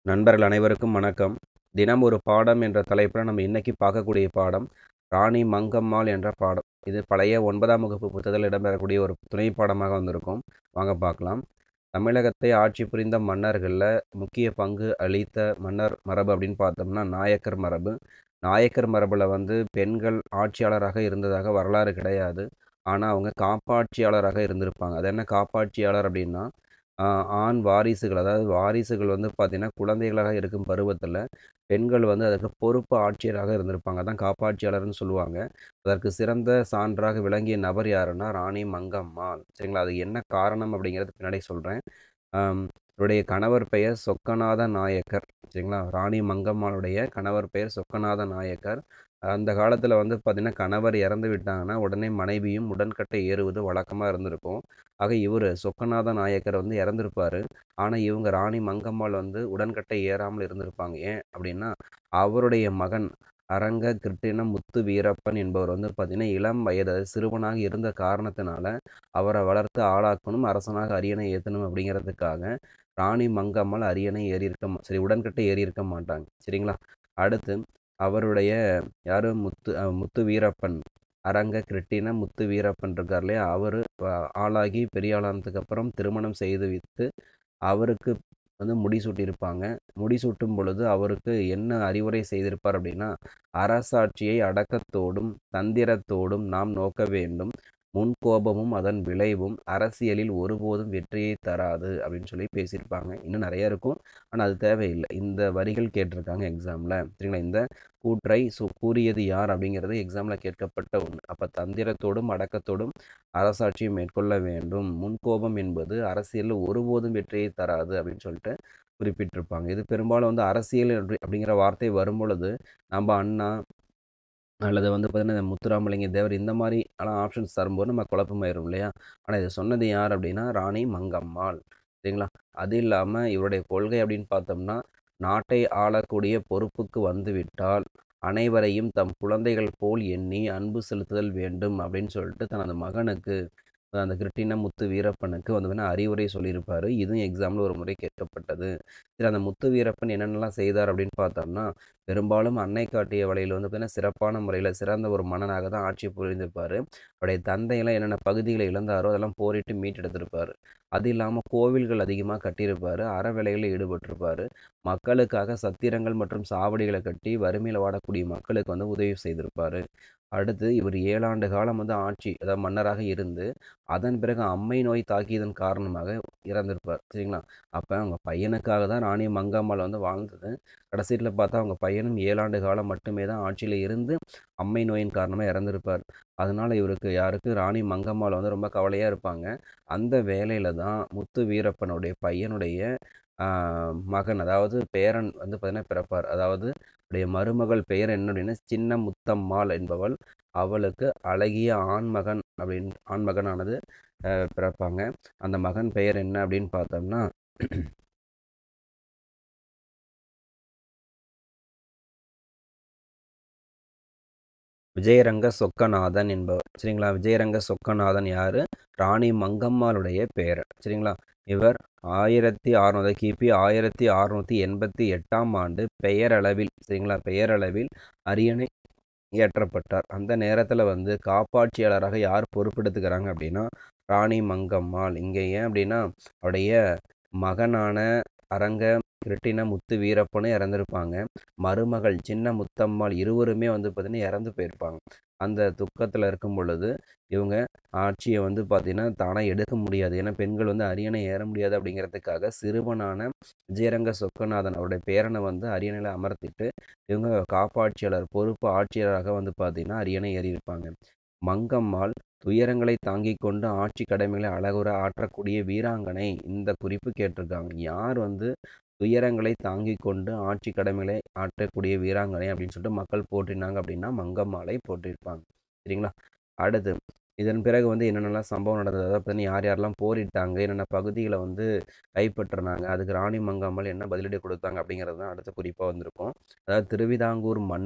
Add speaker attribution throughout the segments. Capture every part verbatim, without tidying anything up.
Speaker 1: நண்பர்கள் அனைவருக்கும் வணக்கம். தினம் ஒரு பாடம் என்ற தலைப்பில் நம்ம இன்னைக்கு பார்க்கக்கூடிய பாடம் ராணி மங்கம்மாள் என்ற பாடம். இது பழைய ஒன்பதாம் வகுப்பு புத்தகத்தில் இடம்பெறக்கூடிய ஒரு துணை பாடமாக வந்திருக்கும். வாங்க பார்க்கலாம். தமிழகத்தை ஆட்சி புரிந்த மன்னர்களில் முக்கிய பங்கு அளித்த மன்னர் மரபு அப்படின்னு பார்த்தோம்னா நாயக்கர் மரபு. நாயக்கர் மரபில் வந்து பெண்கள் ஆட்சியாளராக இருந்ததாக வரலாறு கிடையாது. ஆனால் அவங்க காப்பாட்சியாளராக இருந்திருப்பாங்க. அது என்ன காப்பாட்சியாளர் அப்படின்னா ஆ, ஆண் வாரிசுகள் அதாவது வாரிசுகள் வந்து பார்த்தீங்கன்னா குழந்தைகளாக இருக்கும் பருவத்தில் பெண்கள் வந்து அதற்கு பொறுப்பு ஆட்சியராக இருந்திருப்பாங்க. அதான் காப்பாட்சியாளர்னு சொல்லுவாங்க. அதற்கு சிறந்த சான்றாக விளங்கிய நபர் யாருன்னா ராணி மங்கம்மாள். சரிங்களா? அது என்ன காரணம் அப்படிங்கிறது பின்னாடி சொல்கிறேன். இவருடைய கணவர் பெயர் சொக்கநாத நாயக்கர். சரிங்களா? ராணி மங்கம்மாளுடைய கணவர் பெயர் சொக்கநாத நாயக்கர். அந்த காலத்தில் வந்து பார்த்திங்கன்னா கணவர் இறந்து விட்டாங்கன்னா உடனே மனைவியும் உடன்கட்டை ஏறுவது வழக்கமாக இருந்திருக்கும். ஆக இவர் சொக்கநாத நாயக்கர் வந்து இறந்துருப்பார். ஆனால் இவங்க ராணி மங்கம்மாள் வந்து உடன்கட்டை ஏறாமல் இருந்திருப்பாங்க. ஏன் அப்படின்னா அவருடைய மகன் அரங்க கிருட்டிண முத்து வீரப்பன் என்பவர் வந்து பார்த்திங்கன்னா இளம் வயது அதாவது சிறுவனாக இருந்த காரணத்தினால அவரை வளர்த்து ஆளாக்கணும், அரசனாக அரியணை ஏற்றணும் அப்படிங்கிறதுக்காக ராணி மங்கம்மாள் அரியணை ஏறியிருக்க மா சரி உடன்கட்டை ஏறியிருக்க மாட்டாங்க. சரிங்களா? அடுத்து அவருடைய யாரு முத்து அ முத்து வீரப்பன், அரங்க கிருட்டின முத்து வீரப்பன் இருக்கார் இல்லையா? அவரு அ ஆளாகி பெரிய ஆளானதுக்கு அப்புறம் திருமணம் செய்து வைத்து, அவருக்கு வந்து முடிசூட்டியிருப்பாங்க. முடிசூட்டும் பொழுது அவருக்கு என்ன அறிவுரை செய்திருப்பார் அப்படின்னா, "அரசாட்சியை அடக்கத்தோடும், தந்திரத்தோடும் நாம் நோக்க வேண்டும். முன்கோபமும் அதன் விளைவும் அரசியலில் ஒருபோதும் வெற்றியை தராது." அப்படின்னு சொல்லி பேசியிருப்பாங்க. இன்னும் நெறைய இருக்கும். ஆனா அது தேவையில்ல. இந்த வரிகள் கேட்டிருக்காங்க எக்ஸாம்ல. சரிங்களா? இந்த கூற்றை சு கூறியது யார் அப்படிங்கிறது எக்ஸாம்ல கேட்கப்பட்ட ஒண்ணு. அப்ப தந்திரத்தோடும், அடக்கத்தோடும் அரசாட்சியை மேற்கொள்ள வேண்டும். முன்கோபம் என்பது அரசியல்ல ஒருபோதும் வெற்றியை தராது அப்படின்னு சொல்லிட்டு குறிப்பிட்டிருப்பாங்க. இது பெரும்பாலும் வந்து அரசியல் அப்படி அப்படிங்கிற வார்த்தை வரும்பொழுது, நம்ம அண்ணா அல்லது வந்து பார்த்தீங்கன்னா, முத்துராமலிங்க தேவர் இந்த மாரி எல்லாம் ஆப்ஷன்ஸ் தரும்போது நம்ம குழப்பமாயிரும் இல்லையா? ஆனா இத சொன்னது யார் அப்படின்னா, ராணி மங்கம்மாள். சரிங்களா? அது இல்லாம இவருடைய கொள்கை அப்படின்னு பார்த்தோம்னா, நாட்டை ஆளக்கூடிய பொறுப்புக்கு வந்துவிட்டால், அனைவரையும் தம் குழந்தைகள் போல் எண்ணி அன்பு செலுத்துதல் வேண்டும் அப்படின்னு சொல்லிட்டு தனது மகனுக்கு அந்த கிருட்டிண முத்து வீரப்பனுக்கு வந்து பார்த்தீங்கன்னா அறிவுரை சொல்லியிருப்பாரு. இதுவும் எக்ஸாம்ல ஒரு முறை கேட்கப்பட்டது. சரி அந்த முத்து வீரப்பன் என்னென்னலாம் செய்தார் அப்படின்னு பார்த்தோம்னா, பெரும்பாலும் அன்னை காட்டிய வழியில் வந்து பார்த்தீங்கன்னா, சிறப்பான முறையில சிறந்த ஒரு மன்னனாக தான் ஆட்சி புரிந்திருப்பாரு. அவருடைய தந்தையெல்லாம் என்னென்ன பகுதிகளை இழந்தாரோ, அதெல்லாம் போரிட்டு மீட்டெடுத்திருப்பாரு. அது இல்லாம கோவில்கள் அதிகமா கட்டியிருப்பாரு. அறவேலைகளில் ஈடுபட்டிருப்பாரு. மக்களுக்காக சத்திரங்கள் மற்றும் சாவடிகளை கட்டி வறுமையில வாடக்கூடிய மக்களுக்கு வந்து உதவி செய்திருப்பாரு. அடுத்து இவர் ஏழு ஆண்டு காலம் வந்து ஆட்சி அதாவது மன்னராக இருந்து, அதன் பிறகு அம்மை நோய் தாக்கியதன் காரணமாக இறந்திருப்பார். சரிங்களா? அப்ப அவங்க பையனுக்காக தான் ராணி மங்கம்மாள் வந்து வாழ்ந்தது. கடைசில பார்த்தா அவங்க பையனும் ஏழு ஆண்டு காலம் மட்டுமே தான் ஆட்சியில இருந்து, அம்மை நோயின் காரணமா இறந்திருப்பார். அதனால இவருக்கு யாருக்கு ராணி மங்கம்மாள் வந்து ரொம்ப கவலையா இருப்பாங்க. அந்த வேளையில தான் முத்து வீரப்பனுடைய பையனுடைய ஆ மகன் அதாவது பேரன் வந்து பார்த்தீங்கன்னா பிறப்பார். அதாவது உடைய மருமகள் பெயர் என்ன அப்படின்னா, சின்ன முத்தம்மாள் என்பவள். அவளுக்கு அழகிய ஆண்மகன் அப்படின் ஆண்மகனானது அ பிறப்பாங்க. அந்த மகன் பெயர் என்ன அப்படின்னு பார்த்தோம்னா விஜயரங்க சொக்கநாதன் என்பவர். சரிங்களா? விஜயரங்க சொக்கநாதன் யாரு? ராணி மங்கம்மாளுடைய பேரன். சரிங்களா? இவர் ஆயிரத்து அறுநூறு கிபி ஆயிரத்து அறுநூற்று எண்பத்தி எட்டாம் ஆண்டு பெயரளவில் சரிங்களா? பெயரளவில் அரியணை ஏற்றப்பட்டார். அந்த நேரத்துல வந்து காப்பாட்சியாளராக யார் பொறுப்பெடுத்துக்கிறாங்க அப்படின்னா, ராணி மங்கம்மாள். இங்க ஏன் அப்படின்னா, அவருடைய மகனான அரங்க கிருட்டிண முத்து வீரப்பனும் இறந்திருப்பாங்க. மருமகள் சின்ன முத்தம்மாள் இருவருமே வந்து பார்த்தீங்கன்னா, இறந்து போயிருப்பாங்க. அந்த துக்கத்துல இருக்கும் பொழுது, இவங்க ஆட்சிய வந்து பார்த்தீங்கன்னா, தானா எடுக்க முடியாது. ஏன்னா, பெண்கள் வந்து அரியணை ஏற முடியாது அப்படிங்கிறதுக்காக, சிறுவனான விஜயரங்க சொக்கநாதன் அவருடைய பேரன வந்து அரியணையில அமர்த்திட்டு, இவங்க காப்பாட்சியாளர் பொறுப்பு ஆட்சியராக வந்து பார்த்தீங்கன்னா, அரியணை ஏறியிருப்பாங்க. மங்கம்மாள் துயரங்களை தாங்கிக் கொண்டு ஆட்சி கடமைகளை அழகுற ஆற்றக்கூடிய வீராங்கனை. இந்த குறிப்பு கேட்டிருக்காங்க. யார் வந்து துயரங்களை தாங்கிக் கொண்டு ஆட்சி கடமைகளை ஆற்றக்கூடிய வீராங்கனை அப்படின்னு சொல்லிட்டு மக்கள் போற்றினாங்க அப்படின்னா, மங்கம்மாளை போற்றியிருப்பாங்க. சரிங்களா? அடுத்து இதன் பிறகு வந்து என்னென்னலாம் சம்பவம் நடந்தது, அதாவது பார்த்தீங்கன்னா யார் யாரெல்லாம் போரிட்டாங்க, என்னென்ன பகுதிகள வந்து கைப்பற்றுனாங்க, அதுக்கு ராணி மங்கம்மாள் என்ன பதிலடி கொடுத்தாங்க அப்படிங்கிறது தான் அடுத்த குறிப்பா வந்திருக்கும். அதாவது திருவிதாங்கூர் மன்னர்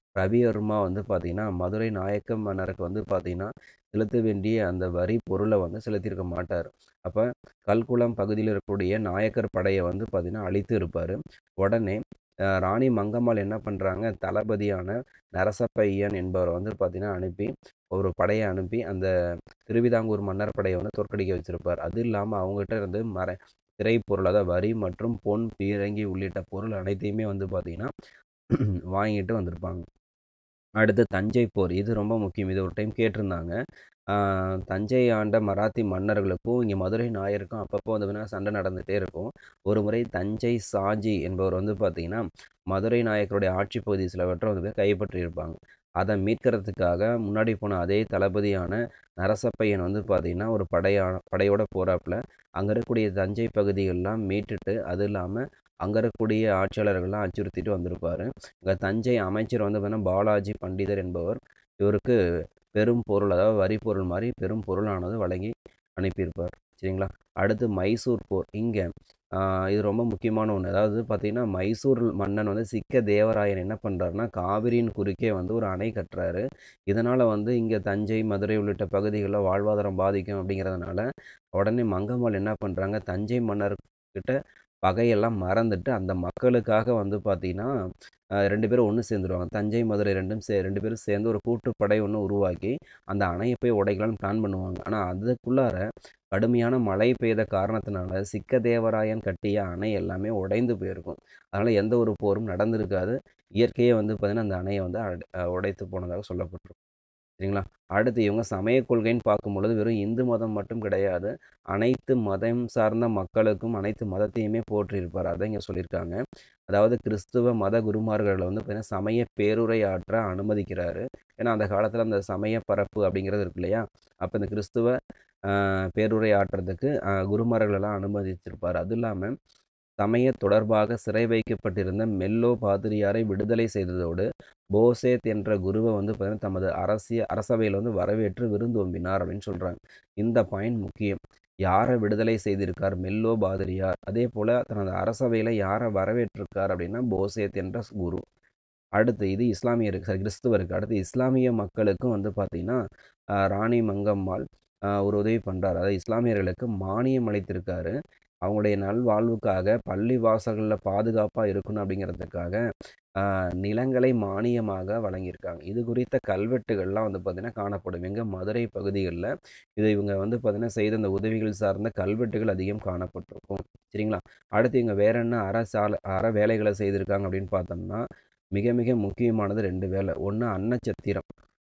Speaker 1: ரவிவர்மா வந்து பார்த்தீங்கன்னா, மதுரை நாயக்க மன்னருக்கு வந்து பார்த்தீங்கன்னா, செலுத்த வேண்டிய அந்த வரி பொருள வந்து செலுத்தியிருக்க மாட்டாரு. அப்ப கல்குளம் பகுதியில இருக்கக்கூடிய நாயக்கர் படைய வந்து பார்த்தீங்கன்னா, அழித்து இருப்பாரு. உடனே அ ராணி மங்கம்மாள் என்ன பண்றாங்க, தளபதியான நரசப்பையன் என்பவர வந்து பார்த்தீங்கன்னா அனுப்பி, ஒரு படைய அனுப்பி அந்த திருவிதாங்கூர் மன்னர் படைய வந்து தோற்கடிக்க வச்சிருப்பார். அது இல்லாம அவங்ககிட்ட இருந்து மற திரைப்பொருள் அதாவது வரி மற்றும் பொன், பீரங்கி உள்ளிட்ட பொருள் அனைத்தையுமே வந்து பார்த்தீங்கன்னா, வாங்கிட்டு வந்திருப்பாங்க. அடுத்து தஞ்சை போர். இது ரொம்ப முக்கியம். இது ஒரு டைம் கேட்டிருந்தாங்க. ஆ தஞ்சை ஆண்ட மராத்தி மன்னர்களுக்கும், இங்க மதுரை நாயருக்கும் அப்பப்போ வந்து பார்த்தீங்கன்னா சண்டை நடந்துட்டே இருக்கும். ஒரு முறை தஞ்சை சாஜி என்பவர் வந்து பார்த்தீங்கன்னா, மதுரை நாயக்கருடைய ஆட்சி பகுதி சிலவற்றை வந்து கைப்பற்றியிருப்பாங்க. அத மீட்கிறதுக்காக முன்னாடி போன அதே தளபதியான நரசப்பையன் வந்து பார்த்தீங்கன்னா, ஒரு படையா படையோட போறாப்புல. அங்க இருக்கக்கூடிய தஞ்சை பகுதிகள்லாம் மீட்டுட்டு, அது இல்லாம அங்க இருக்கக்கூடிய ஆட்சியாளர்கள்லாம் அச்சுறுத்திட்டு வந்திருப்பாரு. இங்க தஞ்சை அமைச்சர் வந்து பார்த்தீங்கன்னா, பாலாஜி பண்டிதர் என்பவர் இவருக்கு பெரும் பொருள், அதாவது வரி பொருள் மாரி பெரும் பொருளானது வழங்கி அனுப்பியிருப்பார். சரிங்களா? அடுத்து மைசூர் போர். இங்க ஆ இது ரொம்ப முக்கியமான ஒண்ணு. அதாவது பார்த்தீங்கன்னா, மைசூர் மன்னன் வந்து சிக்க தேவராயன் என்ன பண்றாருன்னா, காவிரியின் குறுக்கே வந்து ஒரு அணை கட்டுறாரு. இதனால வந்து இங்க தஞ்சை, மதுரை உள்ளிட்ட பகுதிகள்ல வாழ்வாதாரம் பாதிக்கும் அப்படிங்கிறதுனால, உடனே மங்கம்மாள் என்ன பண்றாங்க, தஞ்சை மன்னர்கிட்ட பகையெல்லாம் மறந்துட்டு, அந்த மக்களுக்காக வந்து பார்த்தீங்கன்னா, அ ரெண்டு பேரும் ஒண்ணு சேர்ந்துருவாங்க. தஞ்சை, மதுரை 2ம் சே ரெண்டு பேரும் சேர்ந்து ஒரு கூட்டுப்படை ஒண்ணு உருவாக்கி, அந்த அணைய போய் உடைக்கலாம்னு பிளான் பண்ணுவாங்க. ஆனா, அதுக்குள்ளார கடுமையான மழை பெய்த காரணத்தினால, சிக்கதேவராயன் கட்டிய அணை எல்லாமே உடைந்து போயிருக்கும். அதனால எந்த ஒரு போரும் நடந்திருக்காது. இயற்கையே வந்து பார்த்தீங்கன்னா, அந்த அணைய வந்து அட் அ உடைத்து போனதாக சொல்லப்பட்டிருக்கும். சரிங்களா? அடுத்து இவங்க சமய கொள்கைன்னு பார்க்கும்பொழுது, வெறும் இந்து மதம் மட்டும் கிடையாது. அனைத்து மதம் சார்ந்த மக்களுக்கும் அனைத்து மதத்தையுமே போற்றியிருப்பார். அதான் இங்க சொல்லியிருக்காங்க. அதாவது கிறிஸ்துவ மத குருமார்கள வந்து பார்த்தீங்கன்னா, சமய பேருரை ஆற்ற அனுமதிக்கிறாரு. ஏன்னா, அந்த காலத்தில அந்த சமய பரப்பு அப்படிங்கிறது இருக்கு இல்லையா? அப்ப இந்த கிறிஸ்துவ அ பேருரை ஆற்றதுக்கு அ குருமார்களெல்லாம் அனுமதிச்சிருப்பாரு. அது இல்லாம சமய தொடர்பாக சிறை வைக்கப்பட்டிருந்த மெல்லோ பாதிரியாரை விடுதலை செய்ததோடு, போசேத் என்ற குருவ வந்து பார்த்தீங்கன்னா, தமது அரசிய அரசவையில வந்து வரவேற்று விருந்தோம்பினார் அப்படின்னு சொல்றாங்க. இந்த பாயிண்ட் முக்கியம். யார விடுதலை செய்திருக்கார்? மெல்லோ பாதிரியார். அதேபோல தனது அரசவையில யார வரவேற்றிருக்கார் அப்படின்னா, போசேத் என்ற குரு. அடுத்து இது இஸ்லாமியருக்கு சாரி கிறிஸ்துவருக்கு. அடுத்து இஸ்லாமிய மக்களுக்கும் வந்து பார்த்தீங்கன்னா, அ ராணி மங்கம்மாள் அ ஒரு உதவி பண்றாரு. அதாவது இஸ்லாமியர்களுக்கு மானியம் அளித்திருக்காரு. அவங்களுடைய நல்வாழ்வுக்காக பள்ளி வாசல்கள்ல பாதுகாப்பா இருக்கணும் அப்படிங்கிறதுக்காக, அ நிலங்களை மானியமாக வழங்கியிருக்காங்க. இது குறித்த கல்வெட்டுகள்லாம் வந்து பார்த்தீங்கன்னா காணப்படும். எங்க மதுரை பகுதிகள்ல. இத இவங்க வந்து பார்த்தீங்கன்னா செய்த இந்த உதவிகள் சார்ந்த கல்வெட்டுகள் அதிகம் காணப்பட்டிருக்கும். சரிங்களா? அடுத்து இவங்க வேற என்ன அற சால அற வேலைகள செய்திருக்காங்க அப்படின்னு பார்த்தோம்னா, மிக மிக முக்கியமானது ரெண்டு வேலை. ஒண்ணு அன்னச்சத்திரம்.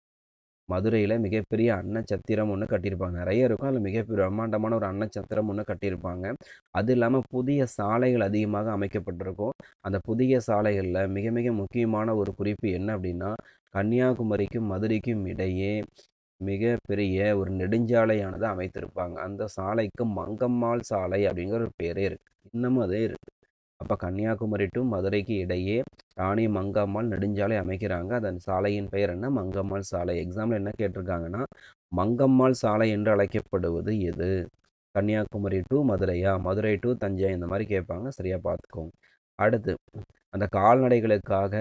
Speaker 1: மதுரையில மிகப்பெரிய அன்னச்சத்திரம் ஒண்ணு கட்டியிருப்பாங்க. நெறைய இருக்கும். அதில மிக பிரம்மாண்டமான ஒரு அன்னச்சத்திரம் ஒண்ணு கட்டியிருப்பாங்க. அது இல்லாம புதிய சாலைகள் அதிகமாக அமைக்கப்பட்டிருக்கும். அந்த புதிய சாலைகள்ல மிக மிக முக்கியமான ஒரு குறிப்பு என்ன அப்டின்னா, கன்னியாகுமரிக்கும் மதுரைக்கும் இடையே மிகப்பெரிய ஒரு நெடுஞ்சாலையானது அமைத்திருப்பாங்க. அந்த சாலைக்கு மங்கம்மாள் சாலை அப்படிங்கிற ஒரு பேரே இருக்கு. இன்னமும் அதே இருக்கு. அப்ப கன்னியாகுமரி டூ மதுரைக்கு இடையே ராணி மங்கம்மாள் நெடுஞ்சாலை அமைக்கிறாங்க. அதன் சாலையின் பெயர் என்ன? மங்கம்மாள் சாலை. எக்ஸாம்ல என்ன கேட்டிருக்காங்கன்னா, மங்கம்மாள் சாலை என்று அழைக்கப்படுவது எது? கன்னியாகுமரி டூ மதுரையா? மதுரை டூ தஞ்சை இந்த மாரி கேட்பாங்க. சரியா பார்த்துக்கோங்க. அடுத்து அந்த கால்நடைகளுக்காக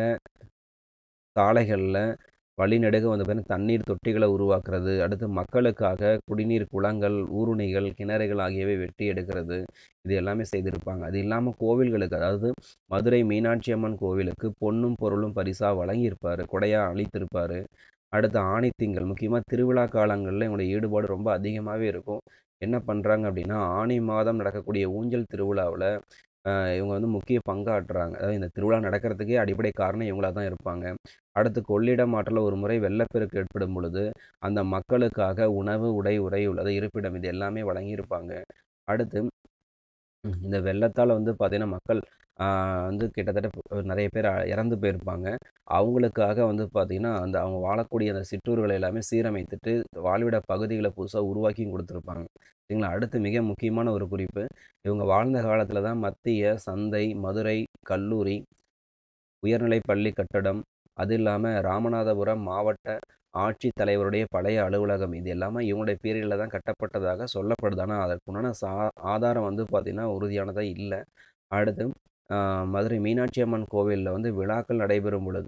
Speaker 1: சாலைகள்ல வழிநெடுக வந்து பார்த்தீங்கன்னா, தண்ணீர் தொட்டிகள உருவாக்குறது, அடுத்து மக்களுக்காக குடிநீர் குளங்கள், ஊருணிகள், கிணறுகள் ஆகியவை வெட்டி எடுக்கிறது. இது எல்லாமே செய்திருப்பாங்க. அது இல்லாம கோவில்களுக்கு அதாவது மதுரை மீனாட்சி அம்மன் கோவிலுக்கு பொன்னும், பொருளும் பரிசா வழங்கியிருப்பாரு. கொடையா அளித்திருப்பாரு. அடுத்து ஆணித்திங்கள் முக்கியமா திருவிழா காலங்கள்ல இவங்களுடைய ஈடுபாடு ரொம்ப அதிகமாவே இருக்கும். என்ன பண்றாங்க அப்படின்னா, ஆனி மாதம் நடக்கக்கூடிய ஊஞ்சல் திருவிழாவுல அ இவங்க வந்து முக்கிய பங்காற்றுறாங்க. அதாவது இந்த திருவிழா நடக்கிறதுக்கே அடிப்படை காரணம் இவங்களா தான் இருப்பாங்க. அடுத்து கொள்ளிடம் ஆற்றில ஒரு முறை வெள்ளப்பெருக்கு ஏற்படும் பொழுது, அந்த மக்களுக்காக உணவு, உடை, உறை உள்ளது இருப்பிடம் இது எல்லாமே வழங்கியிருப்பாங்க. அடுத்து ம். இந்த வெள்ளத்தால வந்து பார்த்தீங்கன்னா, மக்கள் ஆ வந்து கிட்டத்தட்ட ப நெறைய பேர் இறந்து போயிருப்பாங்க. அவங்களுக்காக வந்து பார்த்தீங்கன்னா, அந்த அவங்க வாழக்கூடிய அந்த சிற்றூர்கள எல்லாமே சீரமைத்துட்டு, வாழ்விட பகுதிகள புதுசா உருவாக்கியும் குடுத்துருப்பாங்க. சரிங்களா? அடுத்து மிக முக்கியமான ஒரு குறிப்பு, இவங்க வாழ்ந்த காலத்தில தான் மத்திய, சந்தை, மதுரை, கல்லூரி, உயர்நிலைப் பள்ளி கட்டடம், அது இல்லாம ராமநாதபுரம் மாவட்ட ஆட்சித் தலைவருடைய பழைய அலுவலகம். இது எல்லாமே இவங்களுடைய பீரியட்ல தான் கட்டப்பட்டதாக சொல்லப்படுது. ஆனா, அதற்குண்டான சா ஆதாரம் வந்து பார்த்தீங்கன்னா, உறுதியானதா இல்ல. அடுத்து அ மதுரை மீனாட்சி அம்மன் கோவில்ல வந்து விழாக்கள் நடைபெறும் பொழுது,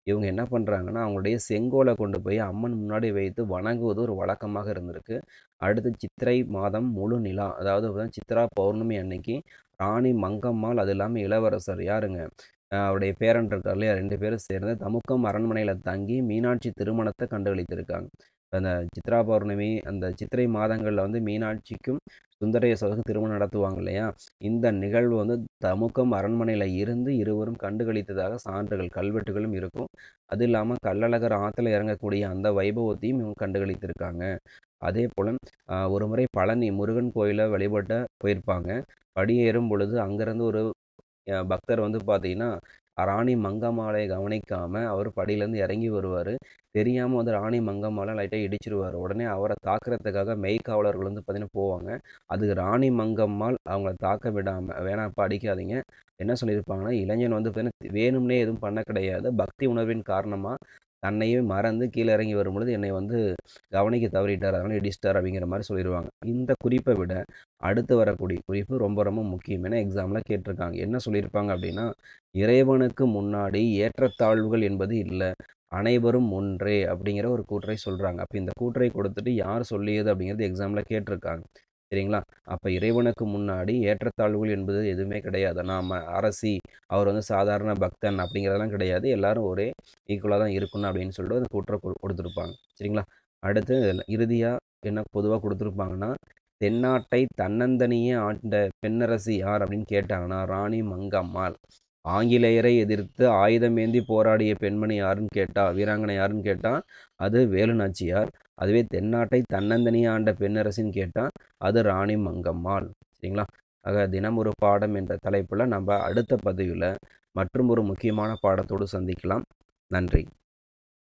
Speaker 1: இவங்க என்ன பண்ணுறாங்கன்னா, அவங்களுடைய செங்கோலை கொண்டு போய் அம்மன் முன்னாடி வைத்து வணங்குவது ஒரு வழக்கமாக இருந்திருக்கு. அடுத்து சித்திரை மாதம் முழு நிலா, அதாவது வந்து சித்ரா பௌர்ணமி அன்னைக்கு ராணி மங்கம்மாள், அது இல்லாமல் இளவரசர் யாருங்க, அஹ் அவருடைய பேரன் இருக்கார் இல்லையா, ரெண்டு பேரும் சேர்ந்து தமுக்கம் அரண்மனையில் தங்கி மீனாட்சி திருமணத்தை கண்டுகளித்திருக்காங்க. அந்த சித்ரா பௌர்ணமி அந்த சித்திரை மாதங்களில் வந்து மீனாட்சிக்கும் சுந்தரேஸ்வரருக்கும் திருமணம் நடத்துவாங்க இல்லையா, இந்த நிகழ்வு வந்து தமுக்கம் அரண்மனையில் இருந்து இருவரும் கண்டுகளித்ததாக சான்றுகள் கல்வெட்டுகளும் இருக்கும். அது இல்லாமல் கள்ளழகர் ஆற்றுல இறங்கக்கூடிய அந்த வைபவத்தையும் இவங்க கண்டுகளித்திருக்காங்க. அதே போல் ஒரு முறை பழனி முருகன் கோயிலை வழிபட்ட போயிருப்பாங்க. படியேறும் பொழுது அங்கேருந்து ஒரு அஹ் பக்தர் வந்து பார்த்தீங்கன்னா, ராணி மங்கம்மாளை கவனிக்காம அவர் படியிலேருந்து இறங்கி வருவார். தெரியாமல் வந்து ராணி மங்கம்மாளை லைட்டாக இடிச்சிருவார். உடனே அவரை தாக்குறதுக்காக மெய்க்காவலர்கள் வந்து பார்த்தீங்கன்னா போவாங்க. அதுக்கு ராணி மங்கம்மாள் அவங்கள தாக்க விடாமல், வேணாம்ப்பா அடிக்காதீங்க, என்ன சொல்லியிருப்பாங்கன்னா, இளைஞன் வந்து பார்த்தீங்கன்னா வேணும்னே எதுவும் பண்ண கிடையாது, பக்தி உணர்வின் காரணமாக தன்னையே மறந்து கீழே இறங்கி வரும்பொழுது என்னை வந்து கவனிக்க தவறிட்டார், அதனால் இடிச்சிட்டார் அப்படிங்கிற மாதிரி சொல்லிடுவாங்க. இந்த குறிப்பை விட அடுத்து வரக்கூடிய குறிப்பு ரொம்ப ரொம்ப முக்கியம். ஏன்னா எக்ஸாமில் கேட்டிருக்காங்க. என்ன சொல்லியிருப்பாங்க அப்படின்னா, இறைவனுக்கு முன்னாடி ஏற்றத்தாழ்வுகள் என்பது இல்லை, அனைவரும் ஒன்றே அப்படிங்கிற ஒரு கூற்றை சொல்கிறாங்க. அப்போ இந்த கூற்றை கொடுத்துட்டு யார் சொல்லியது அப்படிங்கிறது எக்ஸாமில் கேட்டிருக்காங்க. சரிங்களா? அப்போ இறைவனுக்கு முன்னாடி ஏற்றத்தாழ்வுகள் என்பது எதுவுமே கிடையாது. நாம் அரசி, அவர் வந்து சாதாரண பக்தன் அப்படிங்கிறதெல்லாம் கிடையாது. எல்லாரும் ஒரே ஈக்குவலாக தான் இருக்கணும் அப்படின்னு சொல்லிட்டு அந்த கூற்றை கொடு கொடுத்துருப்பாங்க. சரிங்களா? அடுத்து இறுதியாக என்ன பொதுவாக கொடுத்துருப்பாங்கன்னா, தென்னாட்டை தன்னந்தனியே ஆண்ட பெண்ணரசி யார் அப்படின்னு கேட்டாங்கன்னா, ராணி மங்கம்மாள். ஆங்கிலேயரை எதிர்த்து ஆயுதமேந்தி போராடிய பெண்மணி யாருன்னு கேட்டா, வீராங்கனை யாருன்னு கேட்டா, அது வேலு நாச்சியார். அதுவே தென்னாட்டை தன்னந்தனியே ஆண்ட பெண்ணரசின்னு கேட்டா, அது ராணி மங்கம்மாள். சரிங்களா? ஆக தினம் ஒரு பாடம் என்ற தலைப்பில் நம்ம அடுத்த பதிவில் மற்றும் ஒரு முக்கியமான பாடத்தோடு சந்திக்கலாம். நன்றி.